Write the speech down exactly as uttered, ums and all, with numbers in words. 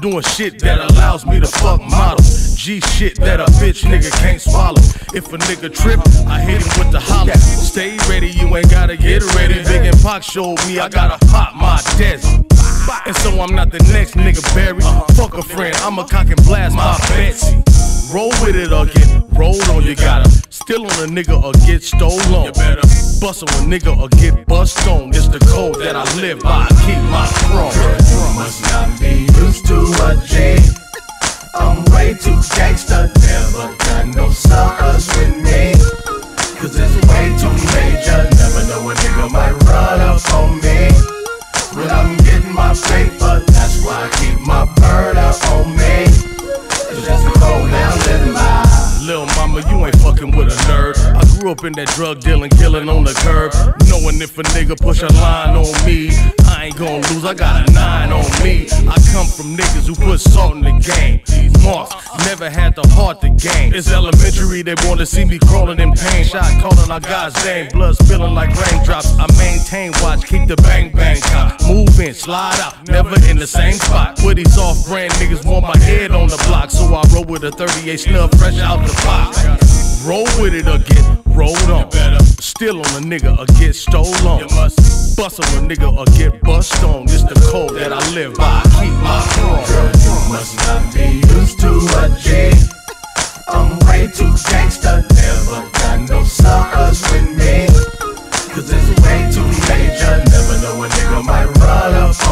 doing shit that allows me to fuck models. G shit that a bitch nigga can't swallow. If a nigga trip, I hit him with the holler. Stay ready, you ain't gotta get ready. Big and Pac showed me I gotta pop my desert. And so I'm not the next nigga Barry. Fuck a friend, I'ma cock and blast my Betsy. Roll with it or get rolled on. You gotta steal on a nigga or get stolen. You better bust on a nigga or get bust on. It's the code that I live by. I keep my throne. You must not be used to a G. I'm way too gangsta. Never got no suckers with me. Cause it's way too major. Never know a nigga might run up on me. When I'm getting my paper, that's why I keep my bird up on me. It's just a cold now living my Lil' mama, you ain't fucking with a nerd. I grew up in that drug dealing, killing on the curb. Knowing if a nigga push a line on me, I ain't gon' lose, I got a nine on me. I come from niggas who put salt in the game. Marks, never had the heart to gain. It's elementary, they wanna see me crawling in pain. Shot calling our God's name, blood spilling like raindrops. I maintain watch, keep the bang bang cop. Move in, slide out, never in the same spot. Where these off-brand niggas want my head on the block, so I roll with a thirty-eight snub fresh out the box. Roll with it or get rolled on. Steal on a nigga or get stolen. You must bust on a nigga or get bust on. It's the code that I live by. I keep my throne. Girl, you must not be used to a G. I'm way too gangsta. Never got no suckers with me. Cause it's way too major. Never know a nigga might run up